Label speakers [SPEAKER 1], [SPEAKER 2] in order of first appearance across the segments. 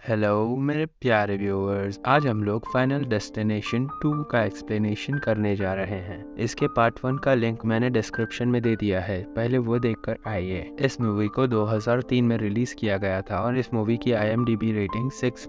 [SPEAKER 1] Hello मेरे प्यारे viewers, आज हम लोग फाइनल डेस्टिनेशन 2 का एक्सप्लेनेशन करने जा रहे हैं। इसके पार्ट 1 का लिंक मैंने डिस्क्रिप्शन में दे दिया है, पहले वो देखकर आइए। इस मूवी को 2003 में रिलीज किया गया था और इस मूवी की IMDb रेटिंग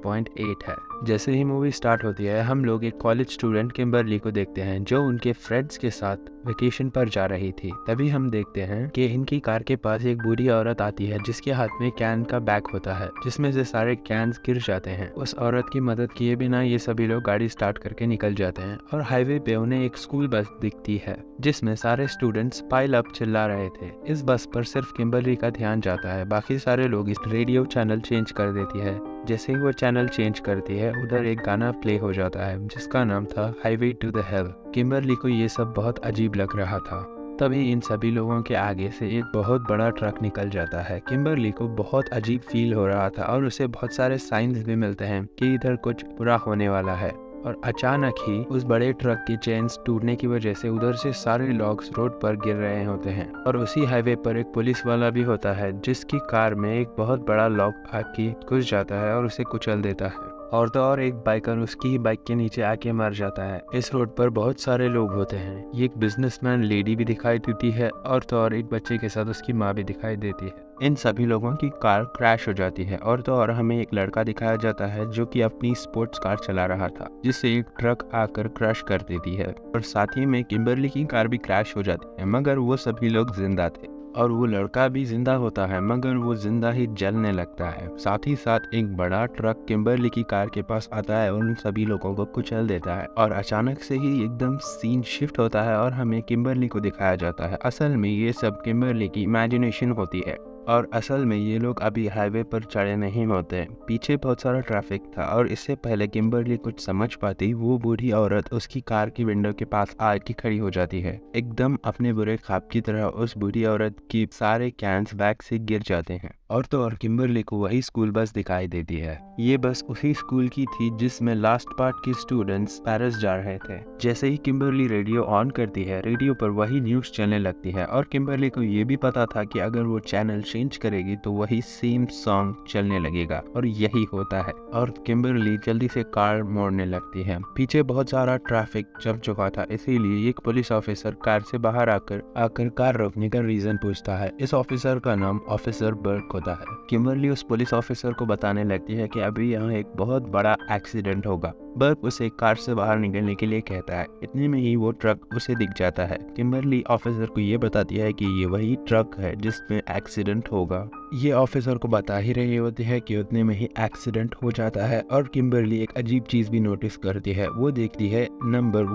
[SPEAKER 1] 6.8 है। जैसे ही मूवी स्टार्ट होती है हम लोग एक कॉलेज स्टूडेंट किम्बरली को देखते हैं जो उनके फ्रेंड्स के साथ वेकेशन पर जा रही थी। तभी हम देखते हैं कि इनकी कार के पास एक बूढ़ी औरत आती है जिसके हाथ में कैन का बैग होता है जिसमें से सारे कैन्स गिर जाते हैं। उस औरत की मदद किए बिना ये सभी लोग गाड़ी स्टार्ट करके निकल जाते हैं और हाईवे पे उन्हें एक स्कूल बस दिखती है जिसमें सारे स्टूडेंट्स पाइल अप चिल्ला रहे थे। इस बस पर सिर्फ किम्बरली का ध्यान जाता है, बाकी सारे लोग इस रेडियो चैनल चेंज कर देती है। जैसे ही वो चैनल चेंज करती है उधर एक गाना प्ले हो जाता है जिसका नाम था highway to the hell. Kimberly को ये सब बहुत अजीब लग रहा था। तभी इन सभी लोगों के आगे से एक बहुत बड़ा ट्रक निकल जाता है। किम्बरली को बहुत अजीब फील हो रहा था और उसे बहुत सारे साइंस भी मिलते हैं कि इधर कुछ बुरा होने वाला है। और अचानक ही उस बड़े ट्रक की चेन्स टूटने की वजह से उधर से सारे लोग रोड पर गिर रहे होते हैं और उसी हाईवे पर एक पुलिस वाला भी होता है जिसकी कार में एक बहुत बड़ा लॉक आके घुस जाता है और उसे कुचल देता है। और तो और एक बाइकर उसकी ही बाइक के नीचे आके मर जाता है। इस रोड पर बहुत सारे लोग होते हैं। ये एक बिजनेसमैन लेडी भी दिखाई देती है और तो और एक बच्चे के साथ उसकी माँ भी दिखाई देती है। इन सभी लोगों की कार क्रैश हो जाती है और तो और हमें एक लड़का दिखाया जाता है जो कि अपनी स्पोर्ट्स कार चला रहा था जिससे एक ट्रक आकर क्रैश कर देती है और साथ ही में किम्बरली की कार भी क्रैश हो जाती है, मगर वो सभी लोग जिंदा थे। और वो लड़का भी जिंदा होता है मगर वो जिंदा ही जलने लगता है। साथ ही साथ एक बड़ा ट्रक किम्बरली की कार के पास आता है और उन सभी लोगों को कुचल देता है और अचानक से ही एकदम सीन शिफ्ट होता है और हमें किम्बरली को दिखाया जाता है। असल में ये सब किम्बरली की इमेजिनेशन होती है और असल में ये लोग अभी हाईवे पर चढ़े नहीं होते। पीछे बहुत सारा ट्रैफिक था और इससे पहले किम्बरली कुछ समझ पाती वो बूढ़ी औरत उसकी कार की विंडो के पास आके खड़ी हो जाती है। एकदम अपने बुरे ख्वाब की तरह उस बूढ़ी औरत की सारे कैन्स बैग से गिर जाते हैं और तो और किम्बरली को वही स्कूल बस दिखाई देती है। ये बस उसी स्कूल की थी जिसमें लास्ट पार्ट के स्टूडेंट्स पेरिस जा रहे थे। जैसे ही किम्बरली रेडियो ऑन करती है रेडियो पर वही न्यूज चलने लगती है और किम्बरली को ये भी पता था कि अगर वो चैनल चेंज करेगी तो वही सेम सॉन्ग चलने लगेगा और यही होता है। और किम्बरली जल्दी से कार मोड़ने लगती है। पीछे बहुत सारा ट्रैफिक जम चुका था, इसीलिए एक पुलिस ऑफिसर कार से बाहर आकर कार रोकने का रीजन पूछता है। इस ऑफिसर का नाम ऑफिसर बर्क होता है। किम्बरली उस पुलिस ऑफिसर को बताने लगती है कि अभी यहाँ एक बहुत बड़ा एक्सीडेंट होगा। बर्क उसे कार से बाहर निकलने के लिए कहता है। इतने में ही वो ट्रक उसे दिख जाता है। किम्बरली ऑफिसर को ये बताती है कि ये वही ट्रक है जिसमें एक्सीडेंट होगा। ये ऑफिसर को बता ही रही होती है कि उतने में ही एक्सीडेंट हो जाता है और किम्बरली एक अजीब चीज भी नोटिस करती है। वो देखती है नंबर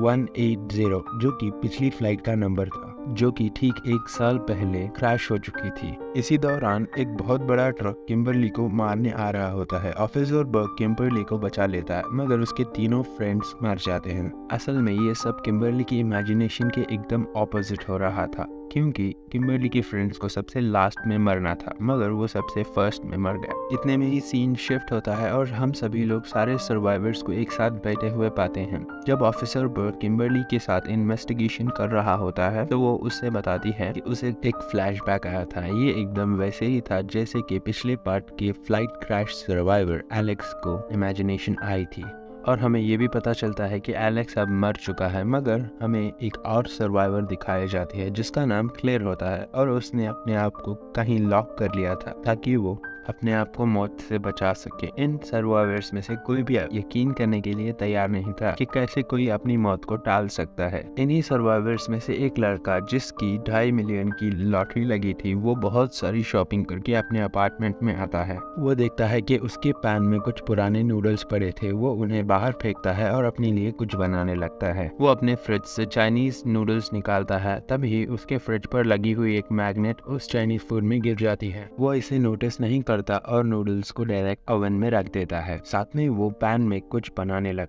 [SPEAKER 1] 180 जो कि पिछली फ्लाइट का नंबर था जो कि ठीक 1 साल पहले क्रैश हो चुकी थी। इसी दौरान एक बहुत बड़ा ट्रक किम्बरली को मारने आ रहा होता है। ऑफिसर बर्क किम्बरली को बचा लेता है मगर उसके तीनों फ्रेंड्स मर जाते हैं। असल में ये सब किम्बरली की इमेजिनेशन के एकदम ऑपोजिट हो रहा था क्योंकि किम्बरली के फ्रेंड्स को सबसे लास्ट में मरना था मगर वो सबसे फर्स्ट में मर गया। इतने में ही सीन शिफ्ट होता है और हम सभी लोग सारे सर्वाइवर्स को एक साथ बैठे हुए पाते हैं। जब ऑफिसर बर्क किम्बरली के साथ इन्वेस्टिगेशन कर रहा होता है तो वो उससे बताती है कि उसे एक फ्लैशबैक आया था। ये एकदम वैसे ही था जैसे कि पिछले पार्ट के फ्लाइट क्रैश सर्वाइवर एलेक्स को इमेजिनेशन आई थी। और हमें ये भी पता चलता है कि एलेक्स अब मर चुका है मगर हमें एक और सर्वाइवर दिखाई जाती है जिसका नाम क्लेयर होता है और उसने अपने आप को कहीं लॉक कर लिया था ताकि वो अपने आप को मौत से बचा सके। इन सर्वाइवर्स में से कोई भी यकीन करने के लिए तैयार नहीं था कि कैसे कोई अपनी मौत को टाल सकता है। इन्हीं सर्वाइवर्स में से एक लड़का जिसकी 2.5 मिलियन की लॉटरी लगी थी वो बहुत सारी शॉपिंग करके अपने अपार्टमेंट में आता है। वो देखता है कि उसके पैन में कुछ पुराने नूडल्स पड़े थे। वो उन्हें बाहर फेंकता है और अपने लिए कुछ बनाने लगता है। वो अपने फ्रिज से चाइनीज नूडल्स निकालता है, तभी उसके फ्रिज पर लगी हुई एक मैग्नेट उस चाइनीज फूड में गिर जाती है। वो इसे नोटिस नहीं करता और नूडल्स को डायरेक्ट ओवन में रख देता है। साथ में वो पैन में कुछ बनाने लगता है।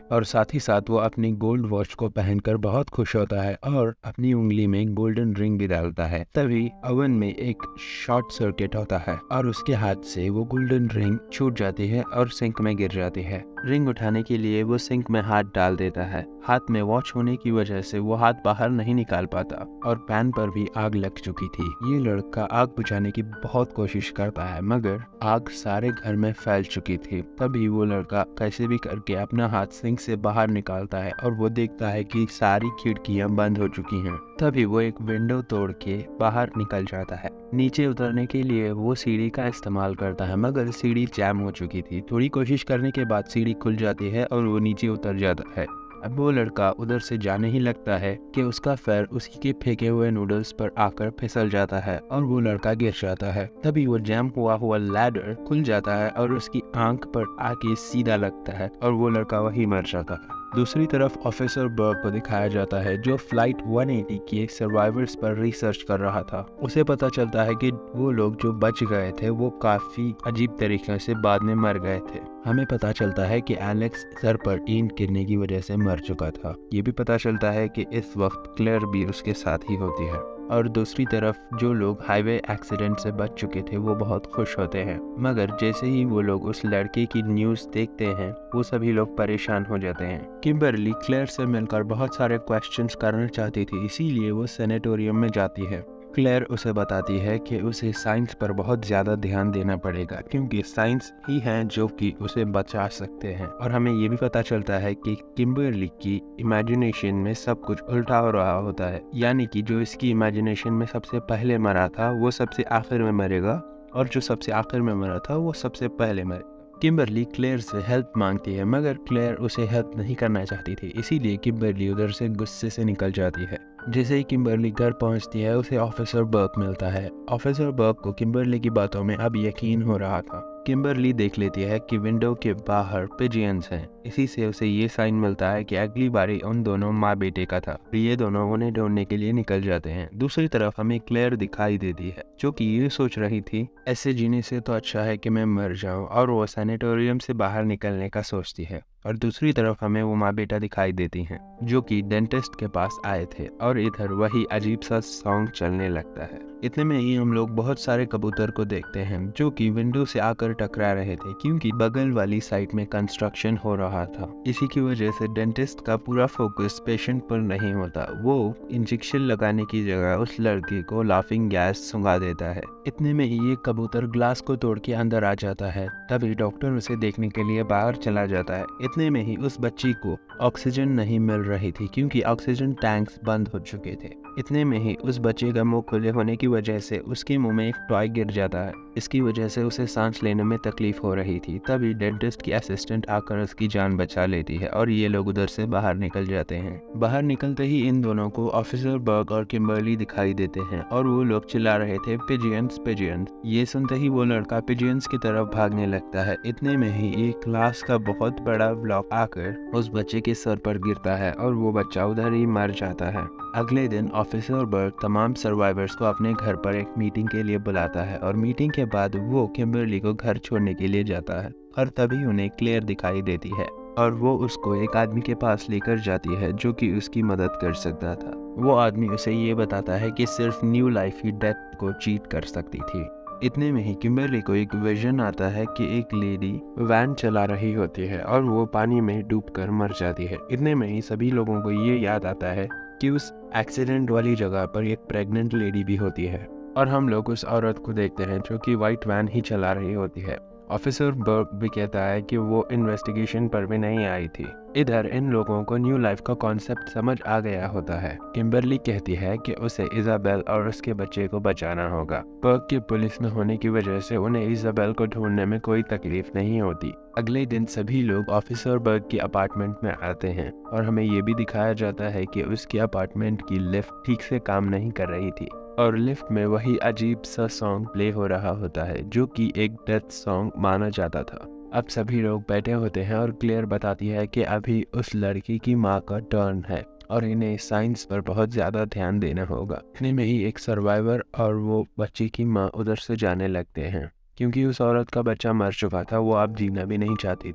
[SPEAKER 1] और साथ ही साथ वो अपनी गोल्ड वॉच को पहनकर बहुत खुश होता है और अपनी उंगली में गोल्डन रिंग भी डालता है। तभी ओवन में एक शॉर्ट सर्किट होता है और उसके हाथ से वो गोल्डन रिंग छूट जाती है और सिंक में गिर जाती है। रिंग उठाने के लिए वो सिंक में हाथ डाल देता है। हाथ में वॉच होने की वजह से वो हाथ बाहर नहीं निकाल पाता और पैन पर भी आग लग चुकी थी। ये लड़का आग बुझाने की बहुत कोशिश करता है मगर आग सारे घर में फैल चुकी थी। तभी वो लड़का कैसे भी करके अपना हाथ सिंक से बाहर निकालता है और वो देखता है कि सारी खिड़कियां बंद हो चुकी हैं। तभी वो एक विंडो तोड़ के बाहर निकल जाता है। नीचे उतरने के लिए वो सीढ़ी का इस्तेमाल करता है मगर सीढ़ी जैम हो चुकी थी। थोड़ी कोशिश करने के बाद सीढ़ी खुल जाती है और वो नीचे उतर जाता है। अब वो लड़का उधर से जाने ही लगता है कि उसका पैर उसी के फेंके हुए नूडल्स पर आकर फिसल जाता है और वो लड़का गिर जाता है। तभी वो जैम हुआ लैडर खुल जाता है और उसकी आंख पर आके सीधा लगता है और वो लड़का वही मर जाता है। दूसरी तरफ ऑफिसर बर्ग को दिखाया जाता है जो फ्लाइट 180 के सर्वाइवर्स पर रिसर्च कर रहा था। उसे पता चलता है कि वो लोग जो बच गए थे वो काफी अजीब तरीके से बाद में मर गए थे। हमें पता चलता है कि एलेक्स सर पर टीन गिरने की वजह से मर चुका था। ये भी पता चलता है कि इस वक्त क्लेयर भी उसके साथ ही होती है। और दूसरी तरफ जो लोग हाईवे एक्सीडेंट से बच चुके थे वो बहुत खुश होते हैं मगर जैसे ही वो लोग उस लड़के की न्यूज़ देखते हैं वो सभी लोग परेशान हो जाते हैं। किम्बरली क्लेयर से मिलकर बहुत सारे क्वेश्चंस करना चाहती थी, इसीलिए वो सैनिटोरियम में जाती है। क्लेयर उसे बताती है कि उसे साइंस पर बहुत ज़्यादा ध्यान देना पड़ेगा क्योंकि साइंस ही है जो कि उसे बचा सकते हैं। और हमें ये भी पता चलता है कि किम्बरली की इमेजिनेशन में सब कुछ उल्टा हो रहा होता है, यानी कि जो इसकी इमेजिनेशन में सबसे पहले मरा था वो सबसे आखिर में मरेगा और जो सबसे आखिर में मरा था वो सबसे पहले मरेगा। किम्बरली क्लेयर से हेल्प मांगती है मगर क्लेयर उसे हेल्प नहीं करना चाहती थी, इसीलिए किम्बरली उधर से गुस्से से निकल जाती है। जैसे ही किम्बरली घर पहुंचती है उसे ऑफिसर बर्ग मिलता है। ऑफिसर बर्ग को किम्बरली की बातों में अब यकीन हो रहा था। किम्बरली देख लेती है कि विंडो के बाहर पिजियंस हैं। इसी से उसे ये साइन मिलता है कि अगली बारी उन दोनों माँ बेटे का था। ये दोनों उन्हें ढूंढने के लिए निकल जाते हैं। दूसरी तरफ हमें क्लेयर दिखाई देती है जो कि ये सोच रही थी ऐसे जीने से तो अच्छा है कि मैं मर जाऊं, और वो सैनिटोरियम से बाहर निकलने का सोचती है। और दूसरी तरफ हमें वो माँ बेटा दिखाई देती हैं जो कि डेंटिस्ट के पास आए थे और इधर वही अजीब सा सॉन्ग चलने लगता है। इतने में ही हम लोग बहुत सारे कबूतर को देखते हैं जो कि विंडो से आकर टकरा रहे थे क्योंकि बगल वाली साइट में कंस्ट्रक्शन हो रहा था। इसी की वजह से डेंटिस्ट का पूरा फोकस पेशेंट पर नहीं होता। वो इंजेक्शन लगाने की जगह उस लड़के को लाफिंग गैस सुंघा देता है। इतने में ही ये कबूतर ग्लास को तोड़ के अंदर आ जाता है। तभी डॉक्टर उसे देखने के लिए बाहर चला जाता है। इतने में ही उस बच्ची को ऑक्सीजन नहीं मिल रही थी क्योंकि ऑक्सीजन टैंक्स बंद हो चुके थे। इतने में ही उस बच्चे का मुंह खुले होने की वजह से उसके मुंह में एक टॉय गिर जाता है। इसकी वजह से उसे सांस लेने में तकलीफ हो रही थी। तभी डेंटिस्ट की असिस्टेंट आकर उसकी जान बचा लेती है और ये लोग उधर से बाहर निकल जाते हैं। बाहर निकलते ही इन दोनों को ऑफिसर बर्ग और किम्बरली दिखाई देते हैं और वो लोग चिल्ला रहे थे पिजियंस पिजियंस। ये सुनते ही वो लड़का पिजियंस की तरफ भागने लगता है। इतने में ही एक क्लास का बहुत बड़ा ब्लॉक आकर उस बच्चे के सर पर गिरता है और वो बच्चा उधर ही मर जाता है। अगले दिन ऑफिसर बर्ग तमाम सर्वाइवर्स को अपने घर पर एक मीटिंग के लिए बुलाता है और मीटिंग के बाद वो किम्बरली को घर छोड़ने के लिए जाता है। और तभी उन्हें क्लेयर दिखाई देती है और वो उसको एक आदमी के पास लेकर जाती है जो कि उसकी मदद कर सकता था। वो आदमी उसे ये बताता है कि सिर्फ न्यू लाइफ ही डेथ को चीट कर सकती थी। इतने में ही किम्बरली को एक विजन आता है कि एक लेडी वैन चला रही होती है और वो पानी में डूबकर मर जाती है। इतने में ही सभी लोगों को ये याद आता है कि उस एक्सीडेंट वाली जगह पर एक प्रेग्नेंट लेडी भी होती है और हम लोग उस औरत को देखते हैं जो कि वाइट वैन ही चला रही होती है। ऑफिसर बर्ग भी कहता है कि वो इन्वेस्टिगेशन पर भी नहीं आई थी। इधर इन लोगों को न्यू लाइफ का कॉन्सेप्ट समझ आ गया होता है। किम्बरली कहती है कि उसे इजाबेल और उसके बच्चे को बचाना होगा। बर्ग के पुलिस में होने की वजह से उन्हें इजाबेल को ढूंढने में कोई तकलीफ नहीं होती। अगले दिन सभी लोग ऑफिसर बर्ग के अपार्टमेंट में आते हैं और हमें ये भी दिखाया जाता है कि उसके अपार्टमेंट की लिफ्ट ठीक से काम नहीं कर रही थी और लिफ्ट में वही अजीब सा सॉन्ग प्ले हो रहा होता है जो कि एक डेथ सॉन्ग माना जाता था। अब सभी लोग बैठे होते हैं और क्लेयर बताती है कि अभी उस लड़की की माँ का टर्न है और इन्हें साइंस पर बहुत ज़्यादा ध्यान देना होगा। इतने में ही एक सर्वाइवर और वो बच्ची की माँ उधर से जाने लगते हैं क्योंकि उस औरत का बच्चा मर चुका था, वो अब जीना भी नहीं चाहती थी।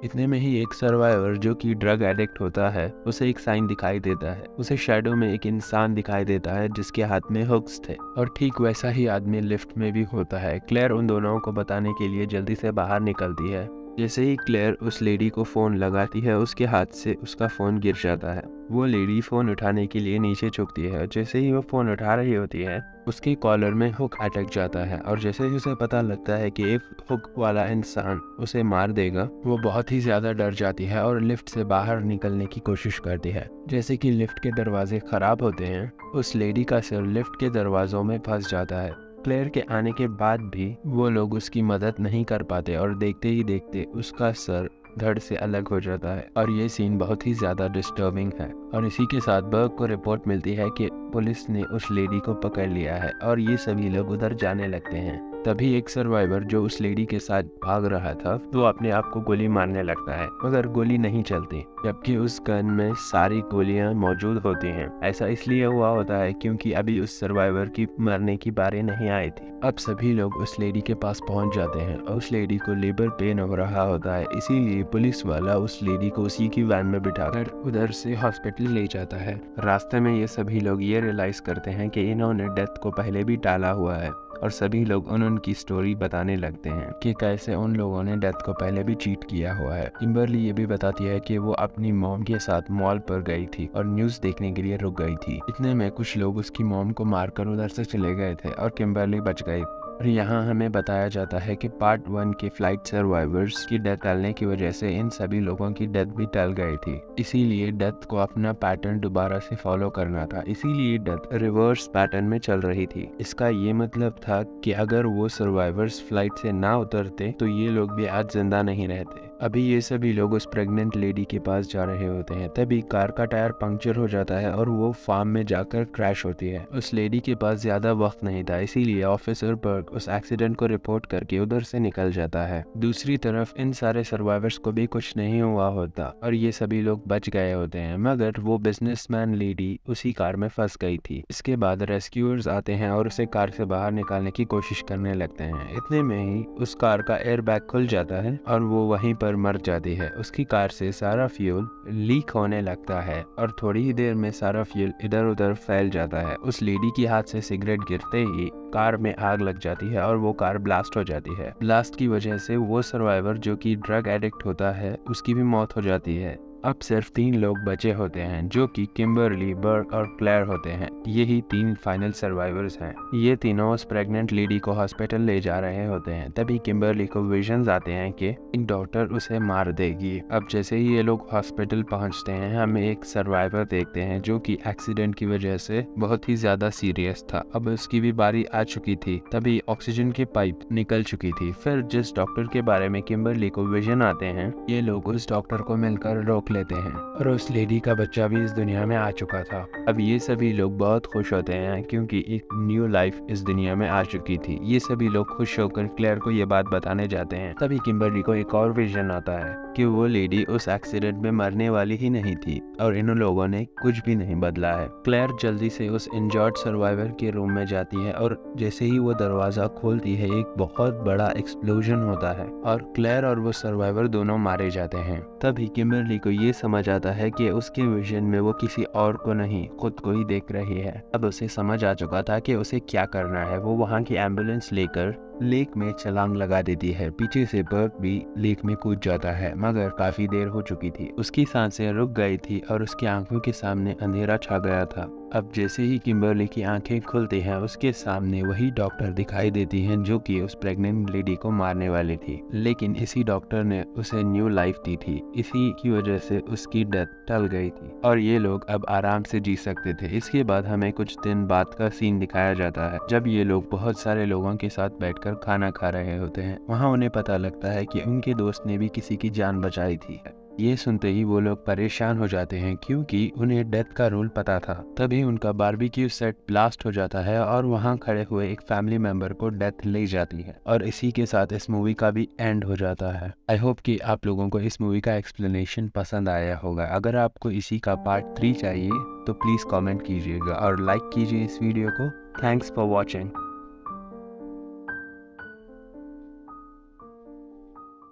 [SPEAKER 1] इतने में ही एक सर्वाइवर जो कि ड्रग एडिक्ट होता है, उसे एक साइन दिखाई देता है। उसे शैडो में एक इंसान दिखाई देता है जिसके हाथ में हुक्स थे, और ठीक वैसा ही आदमी लिफ्ट में भी होता है। क्लेयर उन दोनों को बताने के लिए जल्दी से बाहर निकलती है। जैसे ही क्लेयर उस लेडी को फ़ोन लगाती है, उसके हाथ से उसका फ़ोन गिर जाता है। वो लेडी फ़ोन उठाने के लिए नीचे झुकती है। जैसे ही वो फ़ोन उठा रही होती है, उसके कॉलर में हुक अटक जाता है, और जैसे ही उसे पता लगता है कि एक हुक वाला इंसान उसे मार देगा, वो बहुत ही ज़्यादा डर जाती है और लिफ्ट से बाहर निकलने की कोशिश करती है। जैसे कि लिफ्ट के दरवाजे ख़राब होते हैं, उस लेडी का सिर लिफ्ट के दरवाज़ों में फंस जाता है। क्लेयर के आने के बाद भी वो लोग उसकी मदद नहीं कर पाते, और देखते ही देखते उसका सर धड़ से अलग हो जाता है। और ये सीन बहुत ही ज़्यादा डिस्टर्बिंग है। और इसी के साथ बर्ग को रिपोर्ट मिलती है कि पुलिस ने उस लेडी को पकड़ लिया है, और ये सभी लोग उधर जाने लगते हैं। तभी एक सर्वाइवर जो उस लेडी के साथ भाग रहा था, वो अपने आप को गोली मारने लगता है, मगर गोली नहीं चलती, जबकि उस गन में सारी गोलियां मौजूद होती हैं। ऐसा इसलिए हुआ होता है क्योंकि अभी उस सर्वाइवर की मरने की बारी नहीं आई थी। अब सभी लोग उस लेडी के पास पहुंच जाते हैं, और उस लेडी को लेबर पेन हो रहा होता है, इसीलिए पुलिस वाला उस लेडी को उसी की वैन में बिठाकर उधर से हॉस्पिटल ले जाता है। रास्ते में ये सभी लोग ये रियलाइज करते हैं कि इन्होंने डेथ को पहले भी टाला हुआ है, और सभी लोग उनकी स्टोरी बताने लगते हैं कि कैसे उन लोगों ने डेथ को पहले भी चीट किया हुआ है। किम्बरली ये भी बताती है कि वो अपनी मॉम के साथ मॉल पर गई थी और न्यूज़ देखने के लिए रुक गई थी। इतने में कुछ लोग उसकी मॉम को मारकर उधर से चले गए थे, और किम्बरली बच गई। और यहाँ हमें बताया जाता है कि पार्ट 1 के फ्लाइट सर्वाइवर्स की डेथ टलने की वजह से इन सभी लोगों की डेथ भी टल गई थी। इसीलिए डेथ को अपना पैटर्न दोबारा से फॉलो करना था, इसीलिए डेथ रिवर्स पैटर्न में चल रही थी। इसका ये मतलब था कि अगर वो सर्वाइवर्स फ्लाइट से ना उतरते तो ये लोग भी आज जिंदा नहीं रहते। अभी ये सभी लोग उस प्रेग्नेंट लेडी के पास जा रहे होते हैं, तभी कार का टायर पंक्चर हो जाता है और वो फार्म में जाकर क्रैश होती है। उस लेडी के पास ज्यादा वक्त नहीं था, इसीलिए ऑफिसर बर्ग उस एक्सीडेंट को रिपोर्ट करके उधर से निकल जाता है। दूसरी तरफ इन सारे सर्वाइवर्स को भी कुछ नहीं हुआ होता, और ये सभी लोग बच गए होते हैं, मगर वो बिजनेसमैन लेडी उसी कार में फंस गई थी। इसके बाद रेस्क्यूअर्स आते हैं और उसे कार से बाहर निकालने की कोशिश करने लगते हैं। इतने में ही उस कार का एयर बैग खुल जाता है और वो वहीं पर मर जाती है। उसकी कार से सारा फ्यूल लीक होने लगता है, और थोड़ी ही देर में सारा फ्यूल इधर उधर फैल जाता है। उस लेडी के हाथ से सिगरेट गिरते ही कार में आग लग जाती है और वो कार ब्लास्ट हो जाती है। ब्लास्ट की वजह से वो सर्वाइवर जो कि ड्रग एडिक्ट होता है, उसकी भी मौत हो जाती है। अब सिर्फ 3 लोग बचे होते हैं, जो कि किम्बरली, बर्ग और क्लेयर होते हैं। यही 3 फाइनल सर्वाइवर्स हैं। ये तीनों उस प्रेग्नेंट लेडी को हॉस्पिटल ले जा रहे होते हैं। तभी किम्बरली को विजन्स आते हैं कि एक डॉक्टर उसे मार देगी। अब जैसे ही ये लोग हॉस्पिटल पहुंचते हैं, हमें एक सर्वाइवर देखते हैं जो कि एक्सीडेंट की वजह से बहुत ही ज्यादा सीरियस था। अब उसकी भी बारी आ चुकी थी, तभी ऑक्सीजन की पाइप निकल चुकी थी। फिर जिस डॉक्टर के बारे में किम्बरली को विजन आते हैं, ये लोग उस डॉक्टर को मिलकर रोक लेते हैं, और उस लेडी का बच्चा भी इस दुनिया में आ चुका था। अब ये सभी लोग बहुत खुश होते हैं क्योंकि एक न्यू लाइफ इस दुनिया में आ चुकी थी। ये सभी लोग खुश होकर क्लेयर को ये बात बताने जाते हैं। तभी किम्बरली को एक और विजन आता है कि वो लेडी उस एक्सीडेंट में मरने वाली ही नहीं थी, और इन लोगों ने कुछ भी नहीं बदला है। क्लेयर जल्दी से उस इंजर्ड सर्वाइवर के रूम में जाती है, और जैसे ही वो दरवाजा खोलती है, एक बहुत बड़ा एक्सप्लोजन होता है, और क्लेयर और वो सर्वाइवर दोनों मारे जाते हैं। तभी किम्बरली को ये समझ आता है कि उसके विजन में वो किसी और को नहीं, खुद को ही देख रही है। अब उसे समझ आ चुका था कि उसे क्या करना है। वो वहाँ की एम्बुलेंस लेकर लेक में छलांग लगा देती है। पीछे से बर्ग भी लेक में कूद जाता है, मगर काफी देर हो चुकी थी। उसकी सांसें रुक गई थी और उसकी आंखों के सामने अंधेरा छा गया था। अब जैसे ही किम्बरली की आंखें खुलती हैं, उसके सामने वही डॉक्टर दिखाई देती हैं जो कि उस प्रेग्नेंट लेडी को मारने वाली थी। लेकिन इसी डॉक्टर ने उसे न्यू लाइफ दी थी, इसी की वजह से उसकी डेथ टल गई थी, और ये लोग अब आराम से जी सकते थे। इसके बाद हमें कुछ दिन बाद का सीन दिखाया जाता है, जब ये लोग बहुत सारे लोगों के साथ बैठकर खाना खा रहे होते हैं। वहाँ उन्हें पता लगता है कि उनके दोस्त ने भी किसी की जान बचाई थी। ये सुनते ही वो लोग परेशान हो जाते हैं, क्योंकि उन्हें डेथ का रूल पता था। तभी उनका बारबेक्यू सेट ब्लास्ट हो जाता है, और वहाँ खड़े हुए एक फैमिली मेंबर को डेथ ले जाती है, और इसी के साथ इस मूवी का भी एंड हो जाता है। आई होप कि आप लोगों को इस मूवी का एक्सप्लेनेशन पसंद आया होगा। अगर आपको इसी का पार्ट 3 चाहिए तो प्लीज कमेंट कीजिएगा और लाइक कीजिए इस वीडियो को। Thanks for watching.